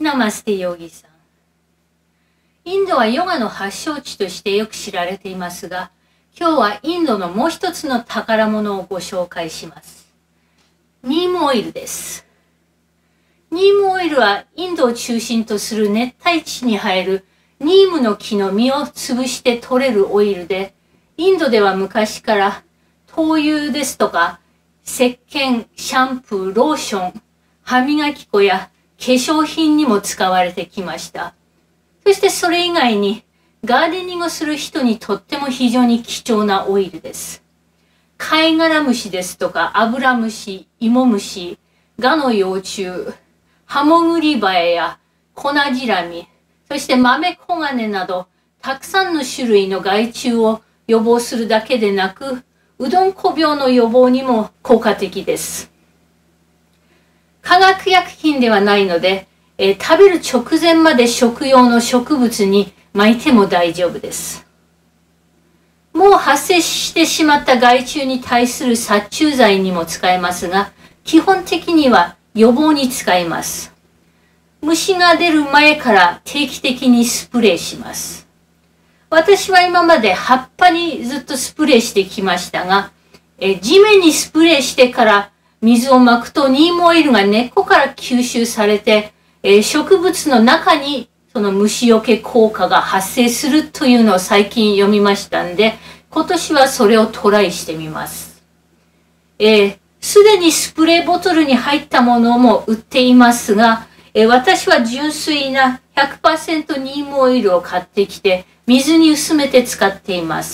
ナマステヨギさん。インドはヨガの発祥地としてよく知られていますが、今日はインドのもう一つの宝物をご紹介します。ニームオイルです。ニームオイルはインドを中心とする熱帯地に生えるニームの木の実を潰して取れるオイルで、インドでは昔から灯油ですとか、石鹸、シャンプー、ローション、歯磨き粉や化粧品にも使われてきました。そしてそれ以外にガーデニングをする人にとっても非常に貴重なオイルです。貝殻虫ですとか、アブラムシ、イモムシ、ガの幼虫、ハモグリバエやコナジラミ、そしてマメコガネなど、たくさんの種類の害虫を予防するだけでなく、うどんこ病の予防にも効果的です。化学薬品ではないので、食べる直前まで食用の植物に巻いても大丈夫です。もう発生してしまった害虫に対する殺虫剤にも使えますが、基本的には予防に使えます。虫が出る前から定期的にスプレーします。私は今まで葉っぱにずっとスプレーしてきましたが、地面にスプレーしてから水をまくとニームオイルが根っこから吸収されて、植物の中にその虫除け効果が発生するというのを最近読みましたんで、今年はそれをトライしてみます。すでにスプレーボトルに入ったものも売っていますが、私は純粋な 100% ニームオイルを買ってきて、水に薄めて使っています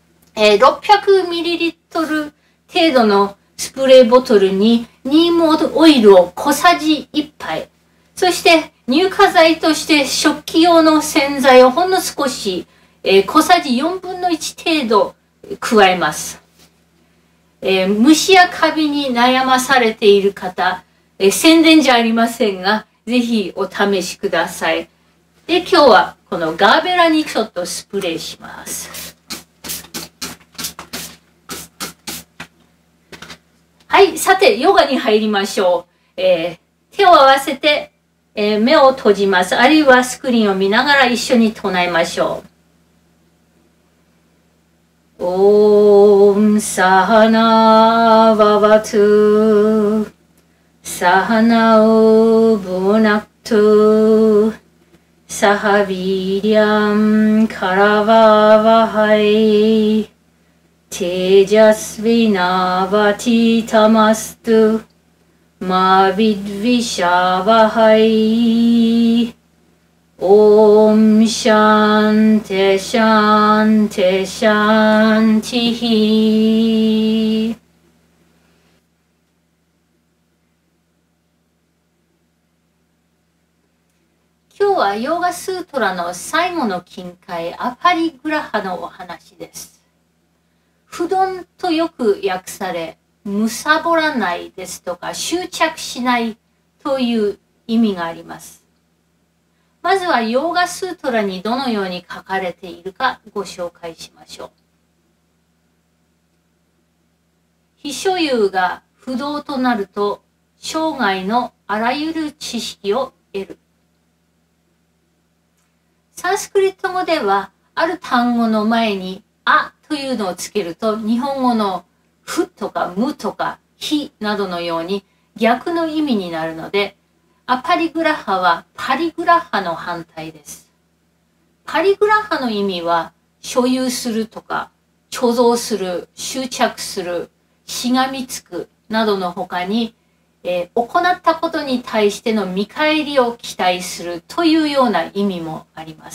。600ml 程度のスプレーボトルにニームオイルを小さじ1杯、そして乳化剤として食器用の洗剤をほんの少し、小さじ4分の1程度加えます。虫やカビに悩まされている方、宣伝じゃありませんが、ぜひお試しください。で、今日はこのガーベラにちょっとスプレーします。はい、さて、ヨガに入りましょう。手を合わせて、目を閉じます。あるいはスクリーンを見ながら一緒に唱えましょう。オームサハナババトゥサハナウブナクトゥサハビリアンカラババハイテジャスヴィナバティタマストマビドヴィシャバハイオムシャンテシャンテシャンティヒ。今日はヨーガスートラの最後の近海アパリグラハのお話です。不鈍とよく訳され、むさぼらないですとか執着しないという意味があります。まずはヨーガスートラにどのように書かれているかご紹介しましょう。非所有が不動となると生涯のあらゆる知識を得る。サンスクリット語ではある単語の前にあというのをつけると日本語のふとかむとかひなどのように逆の意味になるので、アパリグラハはパリグラハの反対です。パリグラハの意味は所有するとか貯蔵する、執着する、しがみつくなどの他に、行ったことに対しての見返りを期待するというような意味もあります。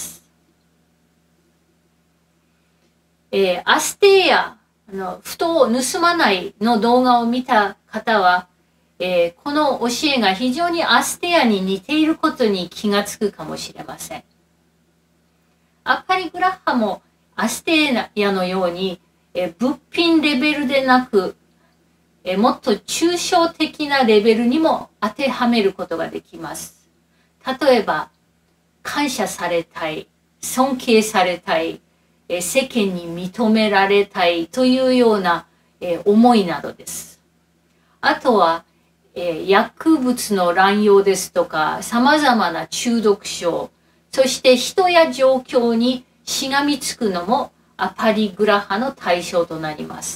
アステーヤ、不当を盗まないの動画を見た方は、この教えが非常にアステアに似ていることに気がつくかもしれません。アパリグラハもアステアのように、物品レベルでなく、もっと抽象的なレベルにも当てはめることができます。例えば、感謝されたい、尊敬されたい、世間に認められたいというような、思いなどです。あとは、 薬物の乱用ですとか、様々な中毒症、そして人や状況にしがみつくのもアパリグラハの対象となります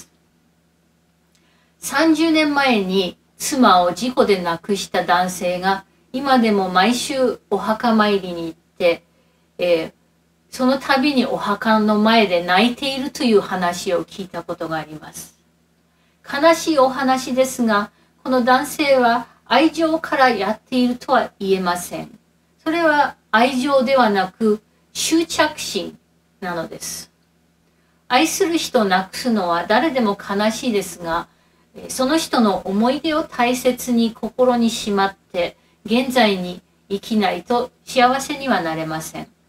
。30年前に妻を事故で亡くした男性が今でも毎週お墓参りに行って、その度にお墓の前で泣いているという話を聞いたことがあります。悲しいお話ですが、この男性は愛情からやっているとは言えません。それは愛情ではなく執着心なのです。愛する人を亡くすのは誰でも悲しいですが、その人の思い出を大切に心にしまって現在に生きないと幸せにはなれません。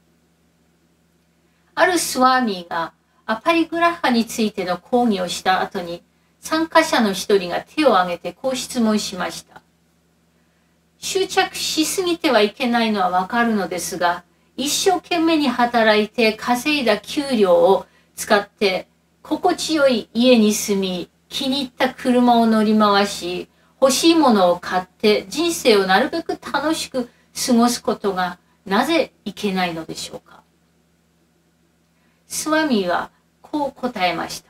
あるスワーミーがアパリグラハについての講義をした後に参加者の一人が手を挙げてこう質問しました。執着しすぎてはいけないのはわかるのですが、一生懸命に働いて稼いだ給料を使って心地よい家に住み、気に入った車を乗り回し、欲しいものを買って人生をなるべく楽しく過ごすことがなぜいけないのでしょうか。スワミーはこう答えました。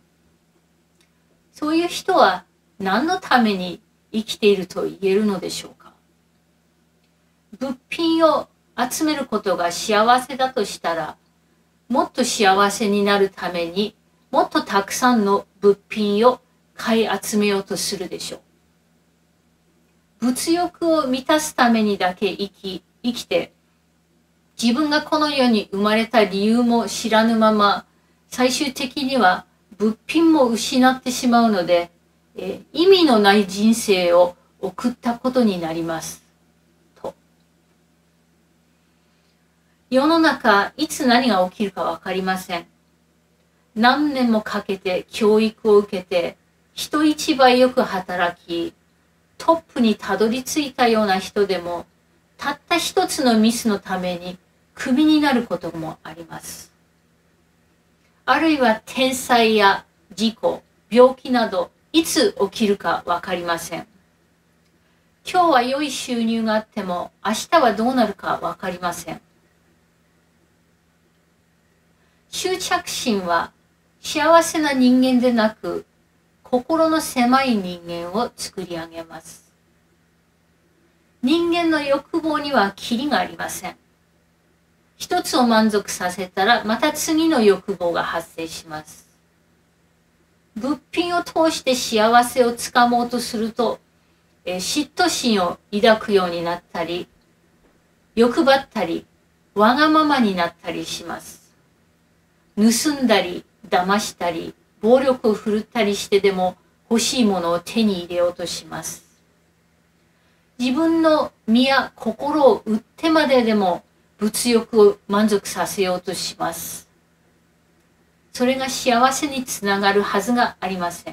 そういう人は何のために生きていると言えるのでしょうか。物品を集めることが幸せだとしたら、もっと幸せになるためにもっとたくさんの物品を買い集めようとするでしょう。物欲を満たすためにだけ生きて、自分がこの世に生まれた理由も知らぬまま、最終的には物品も失ってしまうので、意味のない人生を送ったことになります。と。世の中、いつ何が起きるかわかりません。何年もかけて教育を受けて、人一倍よく働き、トップにたどり着いたような人でも、たった一つのミスのためにクビになることもあります。あるいは天災や事故、病気など、いつ起きるかわかりません。今日は良い収入があっても、明日はどうなるかわかりません。執着心は幸せな人間でなく、心の狭い人間を作り上げます。人間の欲望にはキリがありません。一つを満足させたら、また次の欲望が発生します。物品を通して幸せをつかもうとすると、嫉妬心を抱くようになったり、欲張ったり、わがままになったりします。盗んだり、騙したり、暴力を振るったりしてでも欲しいものを手に入れようとします。自分の身や心を売ってまででも物欲を満足させようとします。それが幸せにつながるはずがありません。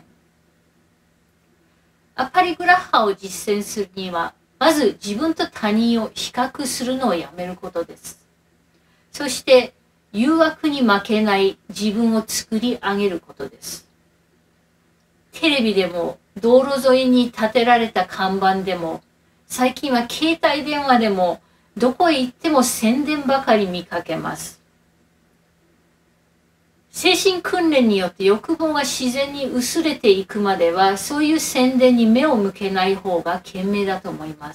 アパリグラハを実践するには、まず自分と他人を比較するのをやめることです。そして誘惑に負けない自分を作り上げることです。テレビでも道路沿いに建てられた看板でも、最近は携帯電話でもどこへ行っても宣伝ばかり見かけます。精神訓練によって欲望が自然に薄れていくまでは、そういう宣伝に目を向けない方が賢明だと思います。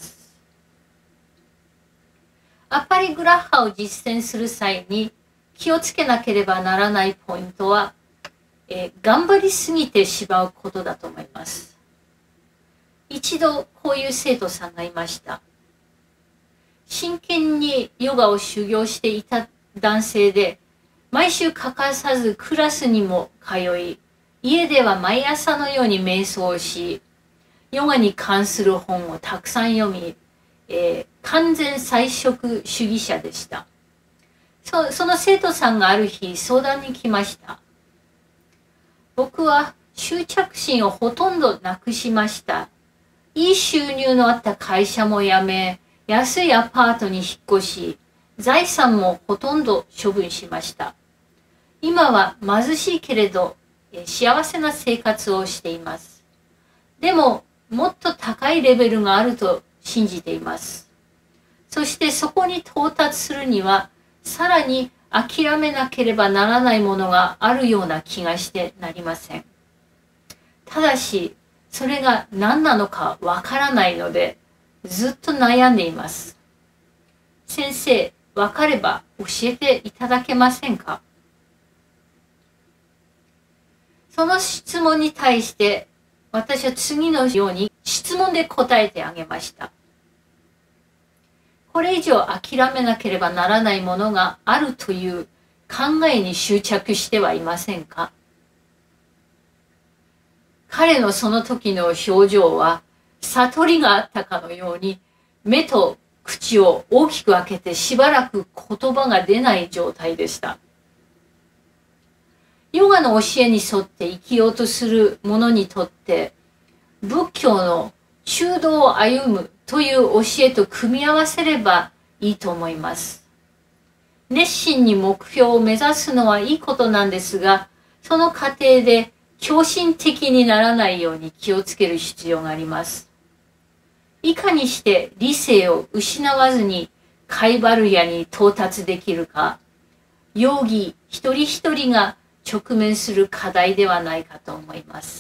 アパリグラハを実践する際に気をつけなければならないポイントは、頑張りすぎてしまうことだと思います。一度こういう生徒さんがいました。真剣にヨガを修行していた男性で、毎週欠かさずクラスにも通い、家では毎朝のように瞑想をし、ヨガに関する本をたくさん読み、完全菜食主義者でした。その生徒さんがある日相談に来ました。僕は執着心をほとんどなくしました。いい収入のあった会社も辞め、安いアパートに引っ越し、財産もほとんど処分しました。今は貧しいけれど幸せな生活をしています。でももっと高いレベルがあると信じています。そしてそこに到達するには、さらに諦めなければならないものがあるような気がしてなりません。ただし、それが何なのかわからないので、ずっと悩んでいます。先生、わかれば教えていただけませんか？その質問に対して、私は次のように質問で答えてあげました。これ以上諦めなければならないものがあるという考えに執着してはいませんか？彼のその時の表情は悟りがあったかのように目と口を大きく開けてしばらく言葉が出ない状態でした。ヨガの教えに沿って生きようとする者にとって仏教の中道を歩むという教えと組み合わせればいいと思います。熱心に目標を目指すのはいいことなんですが、その過程で狂信的にならないように気をつける必要があります。いかにして理性を失わずにカイバルヤに到達できるか、ヨギ一人一人が直面する課題ではないかと思います。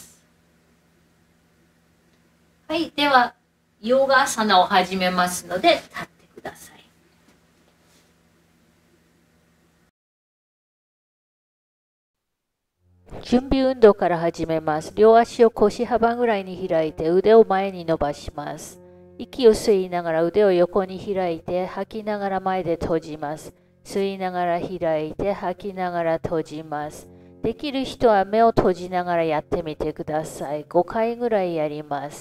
はい、では、ヨガアサナを始めますので、立ってください。 準備運動から始めます。両足を腰幅ぐらいに開いて腕を前に伸ばします。息を吸いながら腕を横に開いて吐きながら前で閉じます。吸いながら開いて吐きながら閉じます。できる人は目を閉じながらやってみてください。5回ぐらいやります。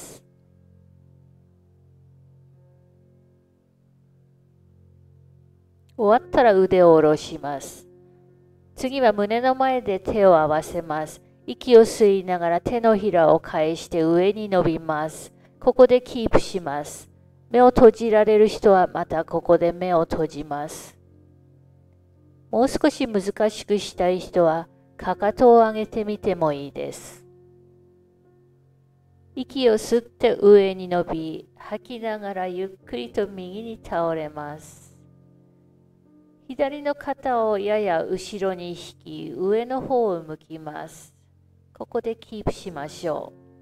終わったら腕を下ろします。次は胸の前で手を合わせます。息を吸いながら手のひらを返して上に伸びます。ここでキープします。目を閉じられる人はまたここで目を閉じます。もう少し難しくしたい人はかかとを上げてみてもいいです。息を吸って上に伸び、吐きながらゆっくりと右に倒れます。左の肩をやや後ろに引き、上の方を向きます。ここでキープしましょう。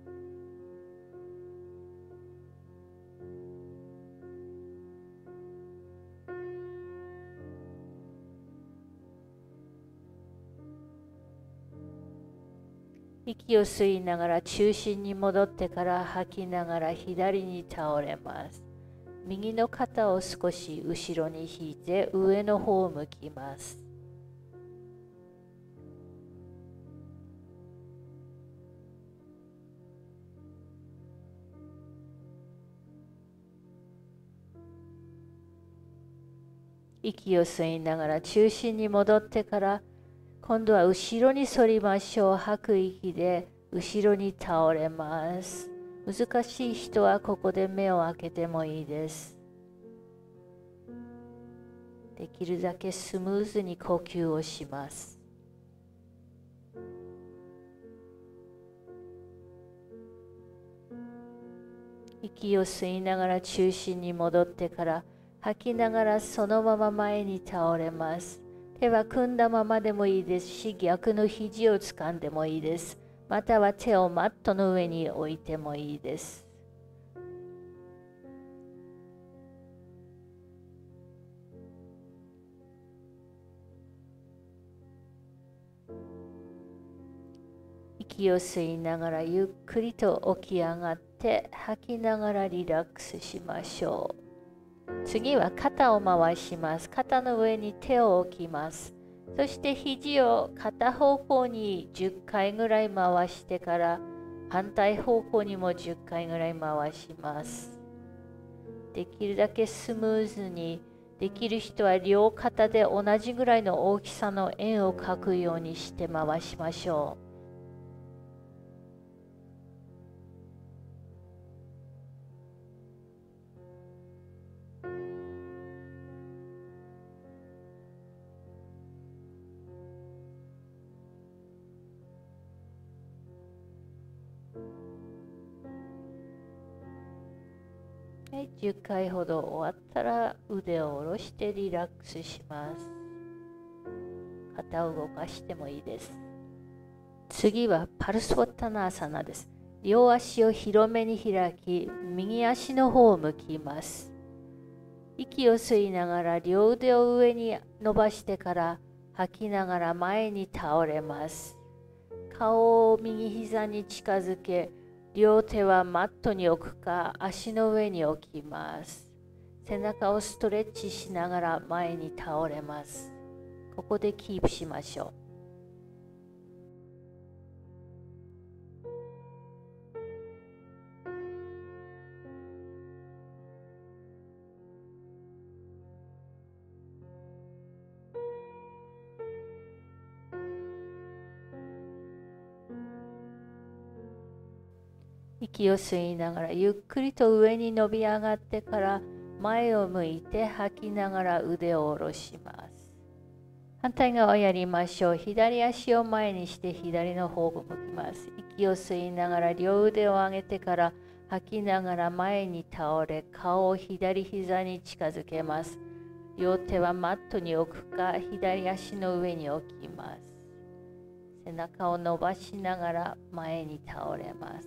息を吸いながら中心に戻ってから吐きながら左に倒れます。右の肩を少し後ろに引いて上の方を向きます。息を吸いながら中心に戻ってから今度は後ろに反りましょう。吐く息で後ろに倒れます。難しい人はここで目を開けてもいいです。できるだけスムーズに呼吸をします。息を吸いながら中心に戻ってから吐きながらそのまま前に倒れます。手は組んだままでもいいですし、逆の肘を掴んでもいいです。または手をマットの上に置いてもいいです。息を吸いながらゆっくりと起き上がって吐きながらリラックスしましょう。次は肩を回します。肩の上に手を置きます。そして肘を片方向に10回ぐらい回してから反対方向にも10回ぐらい回します。できるだけスムーズに、できる人は両肩で同じぐらいの大きさの円を描くようにして回しましょう。 はい、10回ほど終わったら腕を下ろしてリラックスします。肩を動かしてもいいです。次はパルスウォッタナーサナです。両足を広めに開き、右足の方を向きます。息を吸いながら両腕を上に伸ばしてから吐きながら前に倒れます。顔を右膝に近づけ、両手はマットに置くか足の上に置きます。背中をストレッチしながら前に倒れます。ここでキープしましょう。息を吸いながらゆっくりと上に伸び上がってから前を向いて吐きながら腕を下ろします。反対側をやりましょう。左足を前にして左の方を向きます。息を吸いながら両腕を上げてから吐きながら前に倒れ、顔を左膝に近づけます。両手はマットに置くか左足の上に置きます。背中を伸ばしながら前に倒れます。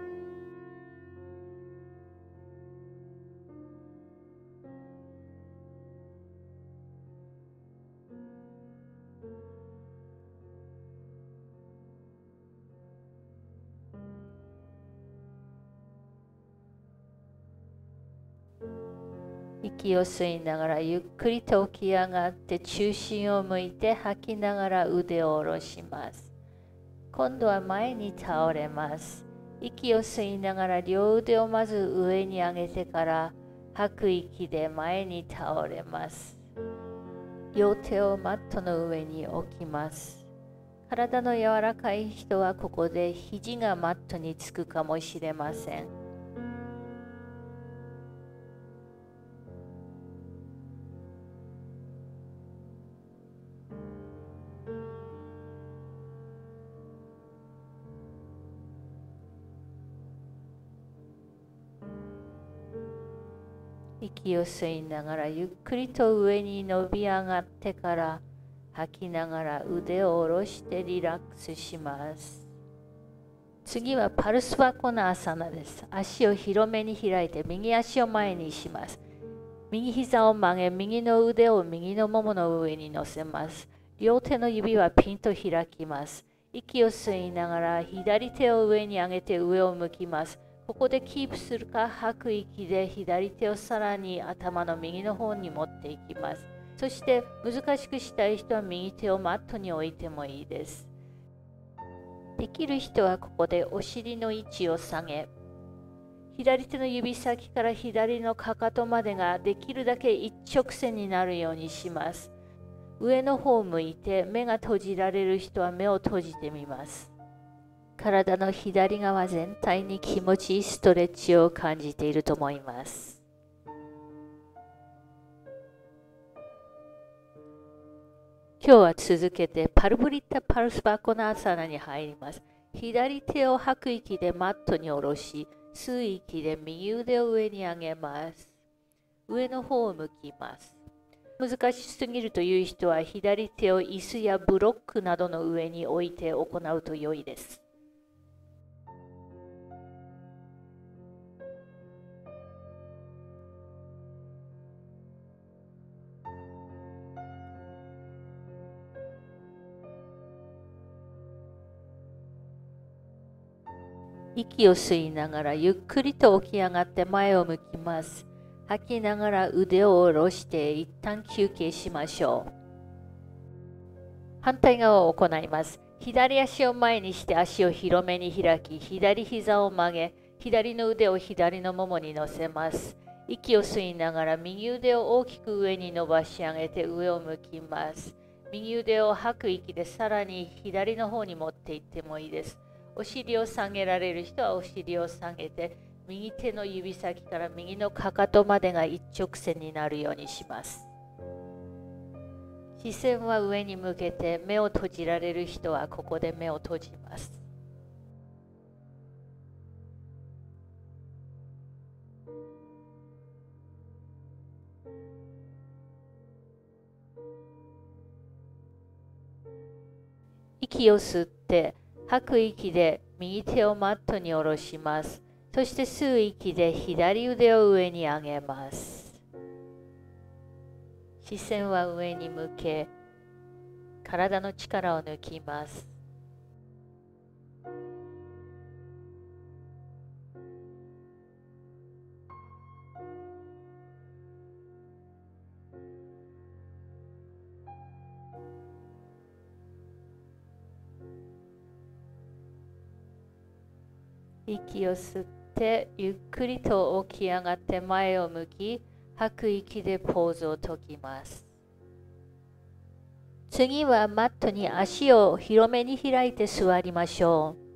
息を吸いながらゆっくりと起き上がって中心を向いて吐きながら腕を下ろします。今度は前に倒れます。息を吸いながら両腕をまず上に上げてから吐く息で前に倒れます。両手をマットの上に置きます。体の柔らかい人はここで肘がマットにつくかもしれません。息を吸いながらゆっくりと上に伸び上がってから吐きながら腕を下ろしてリラックスします。次はパルスワコナーサナです。足を広めに開いて右足を前にします。右膝を曲げ、右の腕を右のももの上に乗せます。両手の指はピンと開きます。息を吸いながら左手を上に上げて上を向きます。ここでキープするか吐く息で左手をさらに頭の右の方に持っていきます。そして難しくしたい人は右手をマットに置いてもいいです。できる人はここでお尻の位置を下げ、左手の指先から左のかかとまでができるだけ一直線になるようにします。上の方を向いて目が閉じられる人は目を閉じてみます。体の左側全体に気持ちいいストレッチを感じていると思います。今日は続けてパルブリッタ・パルスバコナーサナに入ります。左手を吐く息でマットに下ろし、吸う息で右腕を上に上げます。上の方を向きます。難しすぎるという人は左手を椅子やブロックなどの上に置いて行うと良いです。息を吸いながらゆっくりと起き上がって前を向きます。吐きながら腕を下ろして一旦休憩しましょう。反対側を行います。左足を前にして足を広めに開き、左膝を曲げ、左の腕を左のももに乗せます。息を吸いながら右腕を大きく上に伸ばし上げて上を向きます。右腕を吐く息でさらに左の方に持っていってもいいです。お尻を下げられる人はお尻を下げて、右手の指先から右のかかとまでが一直線になるようにします。視線は上に向けて、目を閉じられる人はここで目を閉じます。 息を吸って吐く息で右手をマットに下ろします。そして吸う息で左腕を上に上げます。視線は上に向け、体の力を抜きます。息を吸ってゆっくりと起き上がって前を向き、吐く息でポーズを解きます。次はマットに足を広めに開いて座りましょう。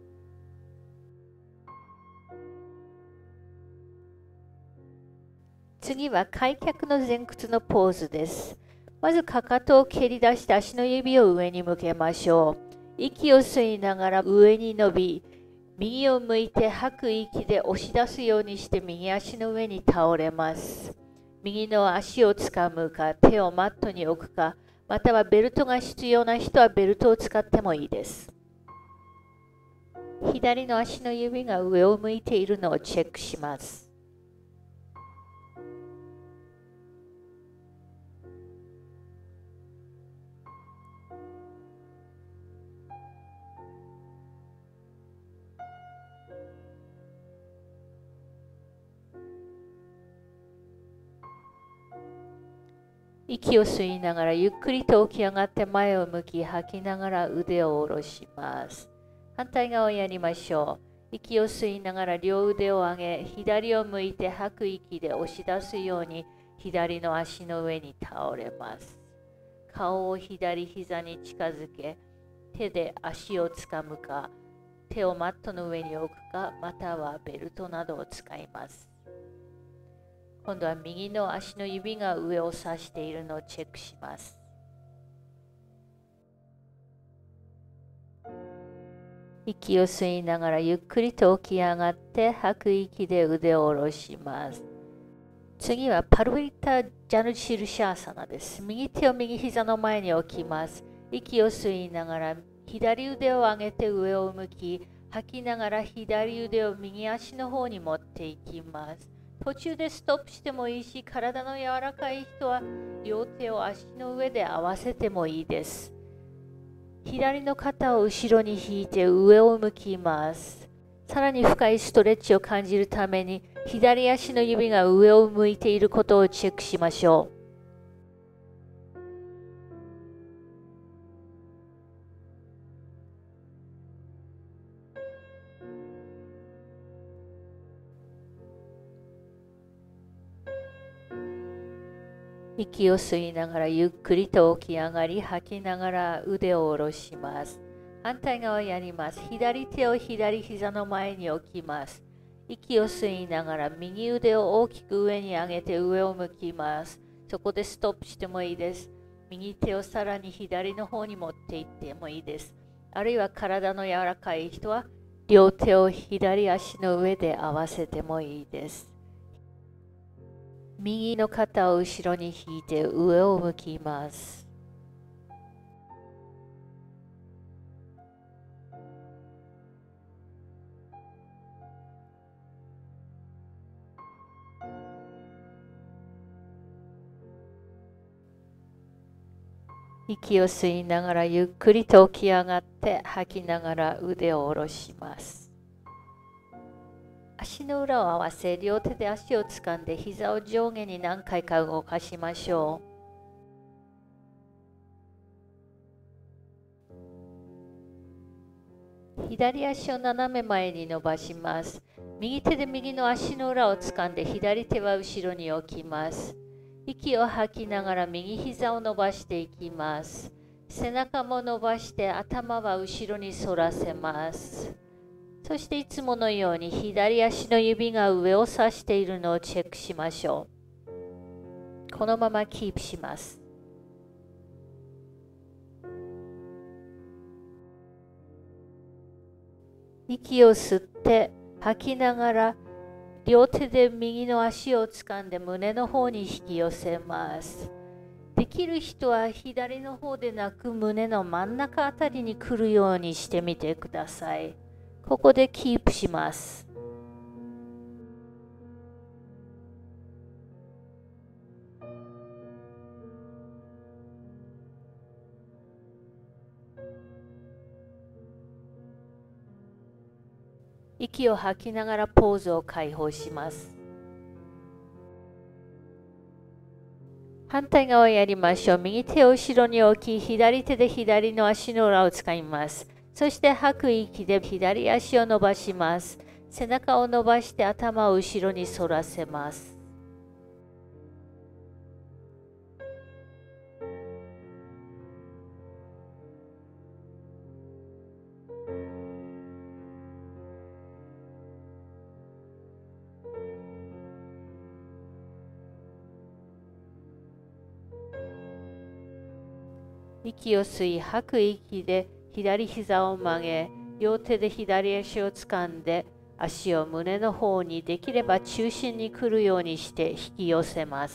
次は開脚の前屈のポーズです。まずかかとを蹴り出して足の指を上に向けましょう。息を吸いながら上に伸び、右を向いて吐く息で押し出すようにして右足の上に倒れます。右の足をつかむか、手をマットに置くか、またはベルトが必要な人はベルトを使ってもいいです。左の足の指が上を向いているのをチェックします。息を吸いながらゆっくりと起き上がって前を向き、吐きながら腕を下ろします。反対側をやりましょう。息を吸いながら両腕を上げ、左を向いて吐く息で押し出すように左の足の上に倒れます。顔を左膝に近づけ、手で足をつかむか、手をマットの上に置くか、またはベルトなどを使います。今度は右の足の指が上を指しているのをチェックします。息を吸いながらゆっくりと起き上がって吐く息で腕を下ろします。次はパルヴィッタ・ジャヌシルシャーサナです。右手を右膝の前に置きます。息を吸いながら左腕を上げて上を向き、吐きながら左腕を右足の方に持っていきます。途中でストップしてもいいし、体の柔らかい人は両手を足の上で合わせてもいいです。左の肩を後ろに引いて上を向きます。さらに深いストレッチを感じるために、左足の指が上を向いていることをチェックしましょう。息を吸いながらゆっくりと起き上がり、吐きながら腕を下ろします。反対側やります。左手を左膝の前に置きます。息を吸いながら右腕を大きく上に上げて上を向きます。そこでストップしてもいいです。右手をさらに左の方に持っていってもいいです。あるいは体の柔らかい人は両手を左足の上で合わせてもいいです。右の肩を後ろに引いて上を向きます。息を吸いながらゆっくりと起き上がって吐きながら腕を下ろします。足の裏を合わせ、両手で足をつかんで膝を上下に何回か動かしましょう。左足を斜め前に伸ばします。右手で右の足の裏をつかんで左手は後ろに置きます。息を吐きながら右膝を伸ばしていきます。背中も伸ばして頭は後ろに反らせます。そしていつものように左足の指が上を指しているのをチェックしましょう。このままキープします。息を吸って吐きながら両手で右の足をつかんで胸の方に引き寄せます。 できる人は左の方でなく胸の真ん中あたりに来るようにしてみてください。ここでキープします。息を吐きながらポーズを解放します。反対側やりましょう。右手を後ろに置き、左手で左の足の裏をつかみます。そして吐く息で左足を伸ばします。背中を伸ばして頭を後ろに反らせます。息を吸い、吐く息で左膝を曲げ、両手で左足を掴んで、足を胸の方にできれば中心に来るようにして引き寄せます。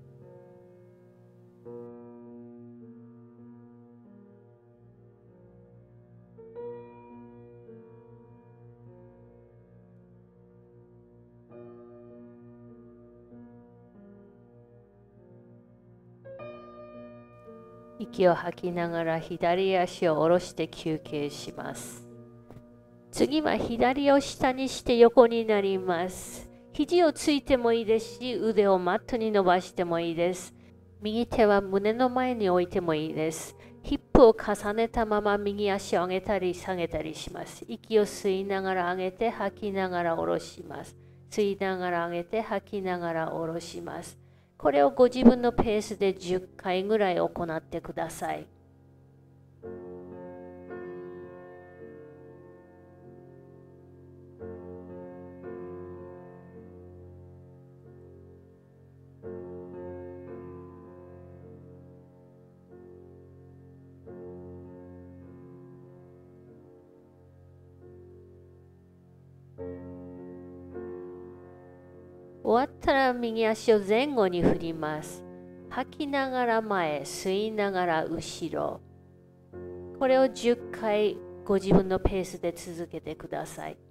息を吐きながら左足を下ろして休憩します。次は左を下にして横になります。肘をついてもいいですし、腕をマットに伸ばしてもいいです。右手は胸の前に置いてもいいです。ヒップを重ねたまま右足を上げたり下げたりします。息を吸いながら上げて吐きながら下ろします。吸いながら上げて吐きながら下ろします。これをご自分のペースで10回ぐらい行ってください。終わったら右足を前後に振ります。吐きながら前、吸いながら後ろ。これを10回ご自分のペースで続けてください。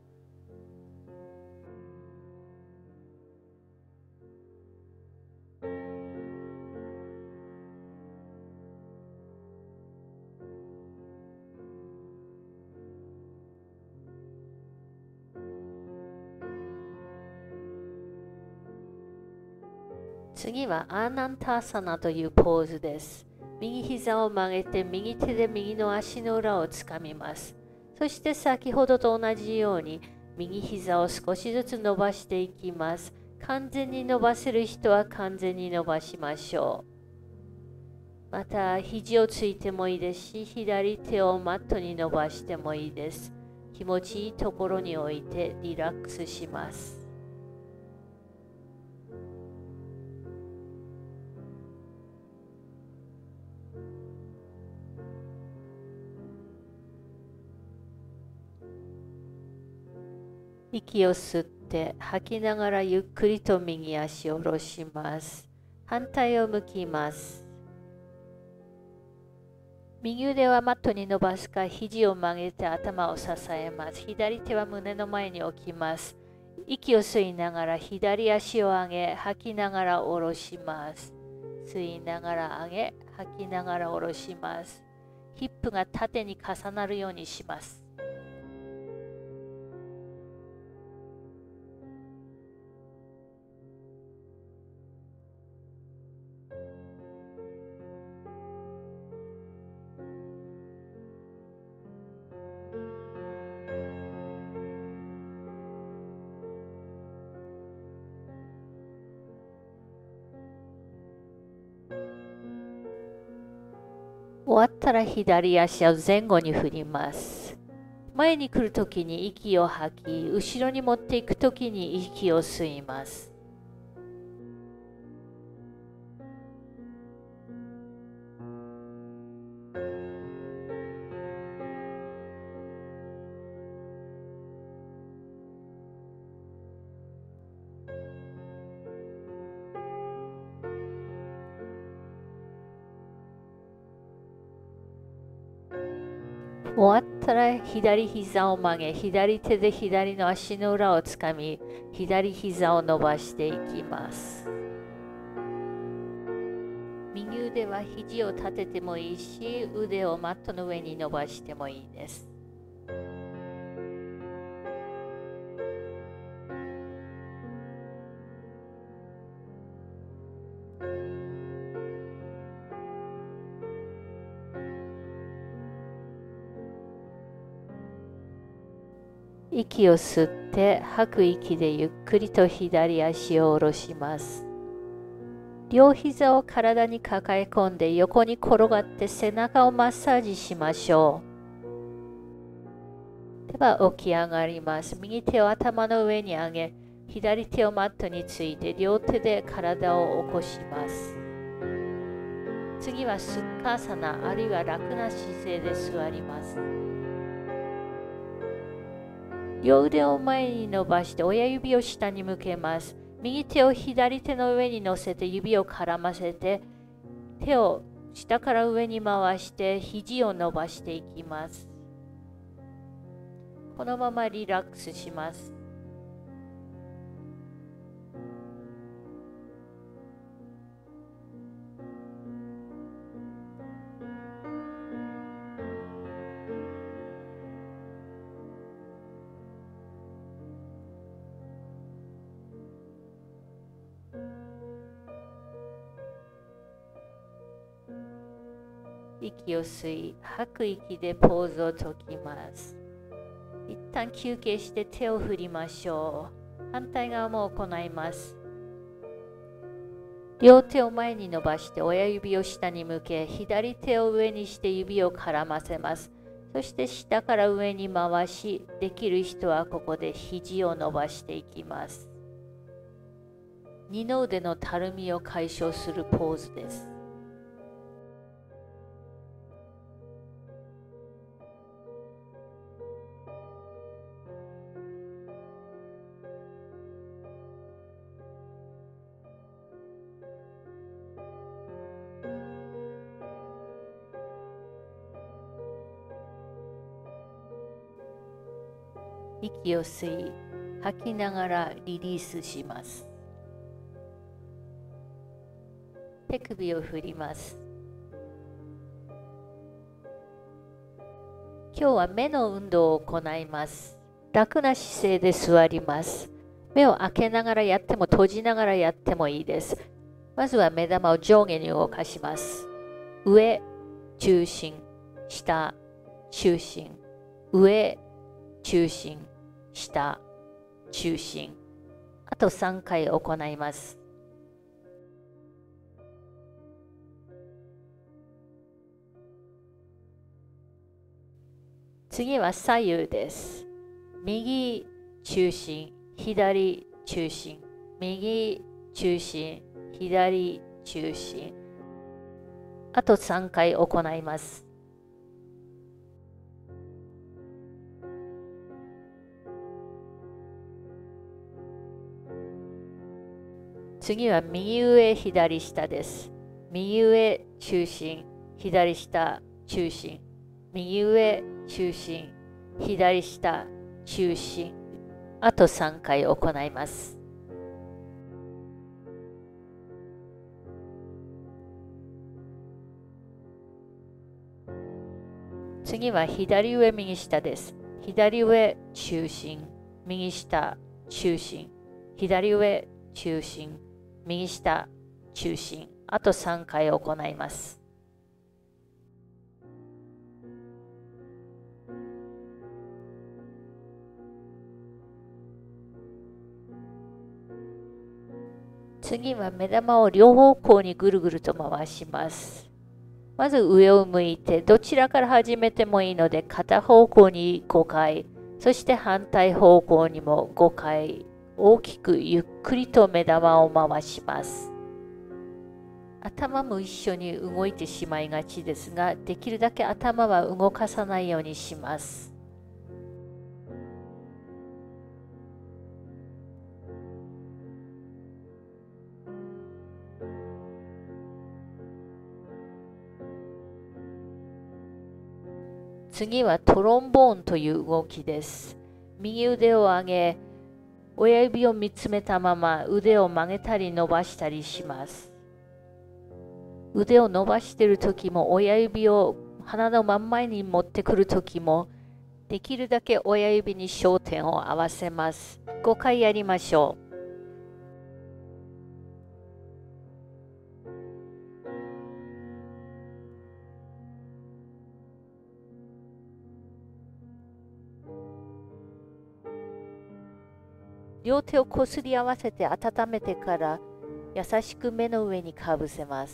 次はアーナンターサナというポーズです。右膝を曲げて右手で右の足の裏をつかみます。そして先ほどと同じように右膝を少しずつ伸ばしていきます。完全に伸ばせる人は完全に伸ばしましょう。また肘をついてもいいですし、左手をマットに伸ばしてもいいです。気持ちいいところに置いてリラックスします。息を吸って吐きながらゆっくりと右足を下ろします。反対を向きます。右腕はマットに伸ばすか、肘を曲げて頭を支えます。左手は胸の前に置きます。息を吸いながら左足を上げ、吐きながら下ろします。吸いながら上げ、吐きながら下ろします。ヒップが縦に重なるようにします。終わったら左足を前後に振ります。前に来るときに息を吐き、後ろに持っていくときに息を吸います。 終わったら左膝を曲げ、左手で左の足の裏をつかみ、左膝を伸ばしていきます。右腕は肘を立ててもいいし、腕をマットの上に伸ばしてもいいです。息を吸って吐く息でゆっくりと左足を下ろします。両膝を体に抱え込んで横に転がって背中をマッサージしましょう。では起き上がります。右手を頭の上に上げ、左手をマットについて両手で体を起こします。次はスッカーサナ、あるいは楽な姿勢で座ります。両腕を前に伸ばして親指を下に向けます。右手を左手の上に乗せて指を絡ませて、手を下から上に回して肘を伸ばしていきます。このままリラックスします。息を吸い、吐く息でポーズを解きます。一旦休憩して手を振りましょう。反対側も行います。両手を前に伸ばして親指を下に向け、左手を上にして指を絡ませます。そして下から上に回し、できる人はここで肘を伸ばしていきます。二の腕のたるみを解消するポーズです。息を吸い、吐きながらリリースします。手首を振ります。今日は目の運動を行います。楽な姿勢で座ります。目を開けながらやっても閉じながらやってもいいです。まずは目玉を上下に動かします。上、中心、下、中心、上、中心、下、中心。あと3回行います。次は左右です。右、中心、左、中心、右、中心、左、中心。あと3回行います。次は右上、左下です。右上、中心、左下、中心。右上、中心、左下、中心。あと3回行います。次は左上、右下です。左上、中心、右下、中心。左上、中心、右下、中心。あと3回行います。次は目玉を両方向にぐるぐると回します。まず上を向いて、どちらから始めてもいいので、片方向に5回、そして反対方向にも5回、大きくゆっくりと目玉を回します。頭も一緒に動いてしまいがちですが、できるだけ頭は動かさないようにします。 次はトロンボーンという動きです。右腕を上げ、親指を見つめたまま腕を曲げたり伸ばしたりします。腕を伸ばしている時も親指を鼻の真ん前に持ってくる時もできるだけ親指に焦点を合わせます。5回やりましょう。両手をこすり合わせて温めてから優しく目の上にかぶせます。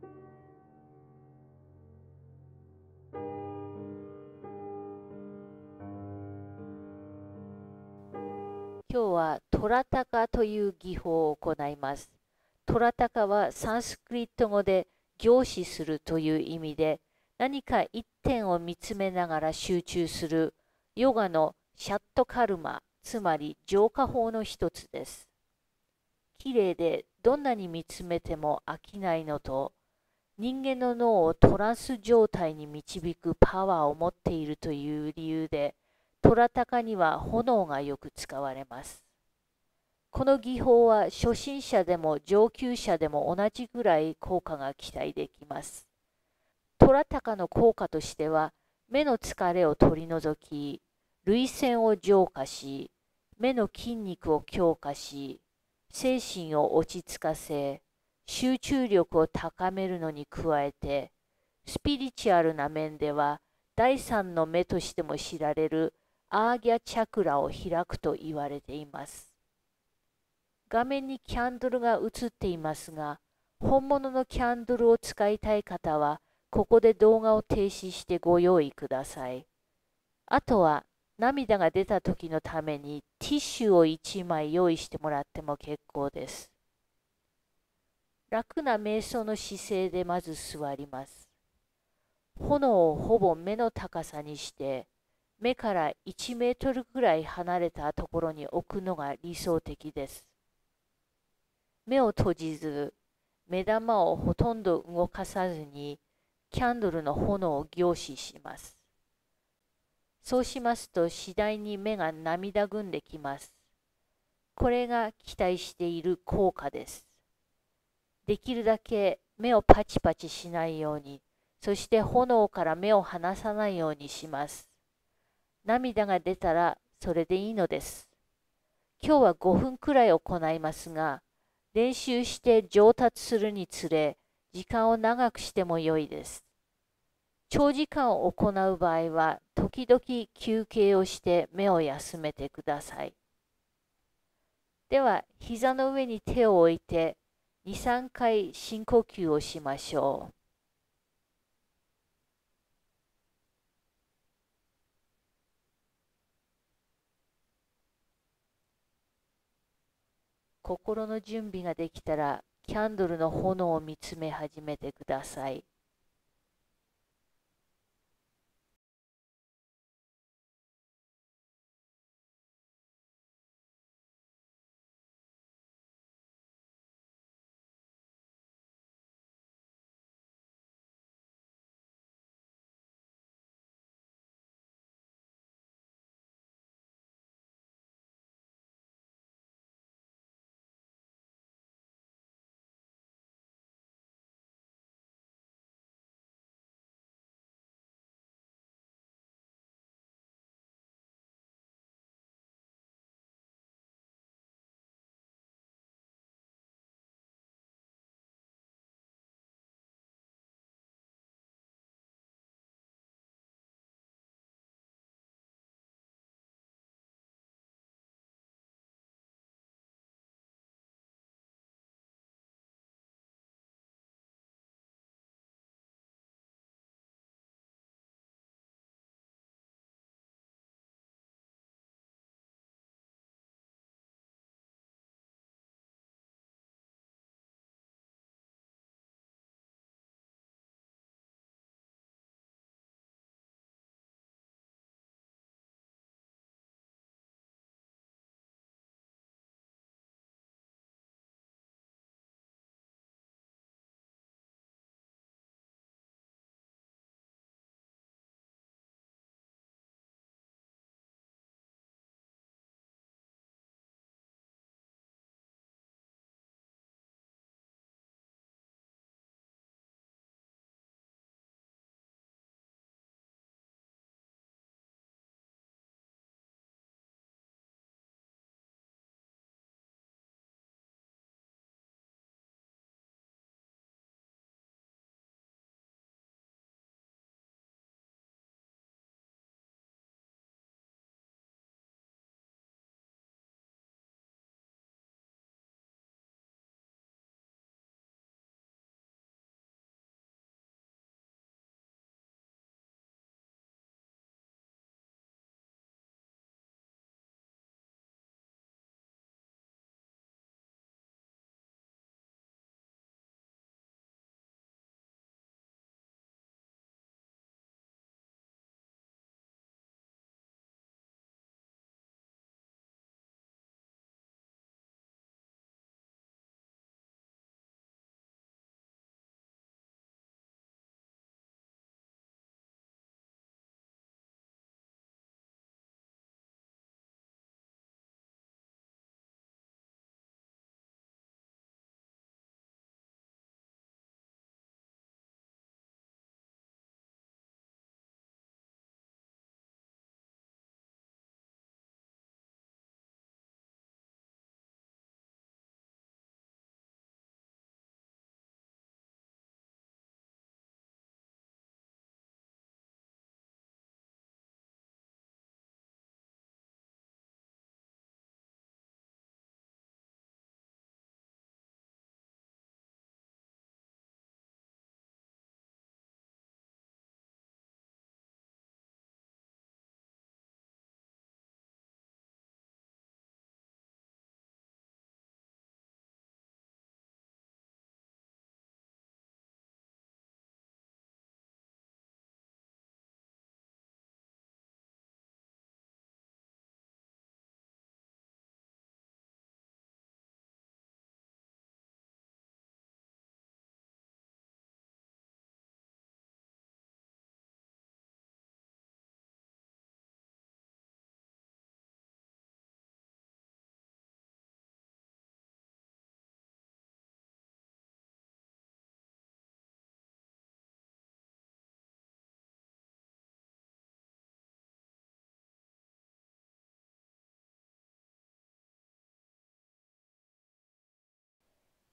今日はトラタカという技法を行います。トラタカはサンスクリット語で凝視するという意味で、何か一点を見つめながら集中するヨガのシャットカルマ、つまり浄化法の一つです。きれいでどんなに見つめても飽きないのと、人間の脳をトランス状態に導くパワーを持っているという理由で、トラタカには炎がよく使われます。この技法は初心者でも上級者でも同じぐらい効果が期待できます。トラタカの効果としては、目の疲れを取り除き、涙腺を浄化し、目の筋肉を強化し、精神を落ち着かせ、集中力を高めるのに加えて、スピリチュアルな面では、第三の目としても知られるアーギャチャクラを開くと言われています。画面にキャンドルが映っていますが、本物のキャンドルを使いたい方は、ここで動画を停止してご用意ください。あとは、涙が出た時のためにティッシュを1枚用意してもらっても結構です。楽な瞑想の姿勢でまず座ります。炎をほぼ目の高さにして、目から1メートルくらい離れたところに置くのが理想的です。目を閉じず、目玉をほとんど動かさずに、キャンドルの炎を凝視します。そうしますと次第に目が涙ぐんできます。これが期待している効果です。できるだけ目をパチパチしないように、そして炎から目を離さないようにします。涙が出たらそれでいいのです。今日は5分くらい行いますが、練習して上達するにつれ、時間を長くしても良いです。長時間行う場合は、時々休憩をして目を休めてください。では、膝の上に手を置いて、2、3回深呼吸をしましょう。心の準備ができたら、キャンドルの炎を見つめ始めてください。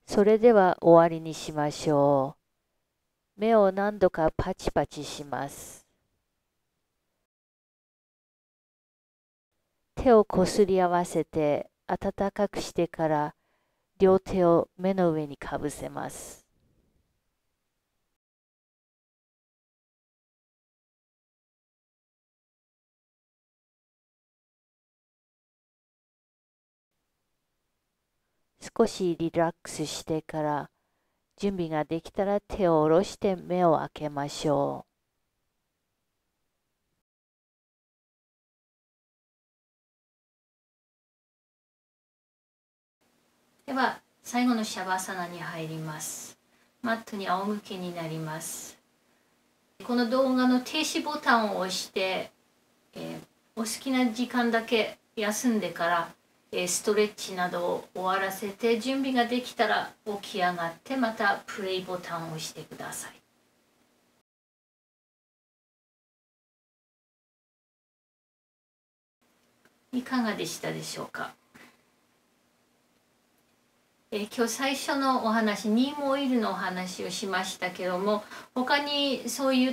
それでは終わりにしましょう。目を何度かパチパチします。手をこすり合わせて温かくしてから両手を目の上にかぶせます。少しリラックスしてから準備ができたら手を下ろして目を開けましょでは最後のシャバーサナに入ります。マットに仰向けになります。この動画の停止ボタンを押して、お好きな時間だけ休んでから、ストレッチなどを終わらせて準備ができたら起き上がってまたプレイボタンを押してください。いかがでしたでしょうか。今日最初のお話、ニームオイルのお話をしましたけども、他にそういった、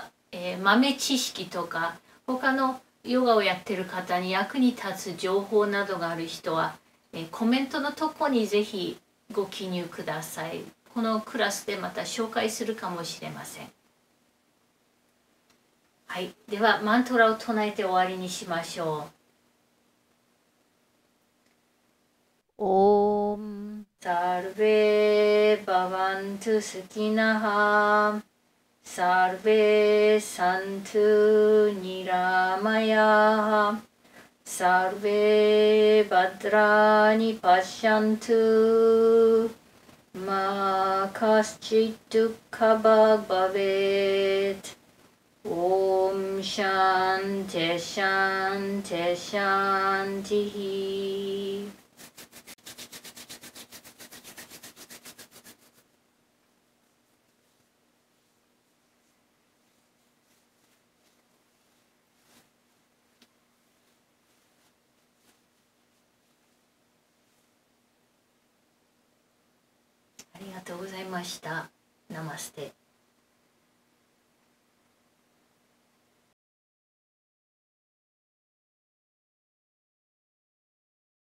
豆知識とか他のヨガをやってる方に役に立つ情報などがある人は、コメントのとこにぜひご記入ください。このクラスでまた紹介するかもしれません。はい、ではマントラを唱えて終わりにしましょう。オームサルベババントスキナハサルベサントニラマヤサルベバドラニパシャントマカスチトゥカババベトオームシャンテシャンテシャンティヒ。ありがとうございました。ナマステ。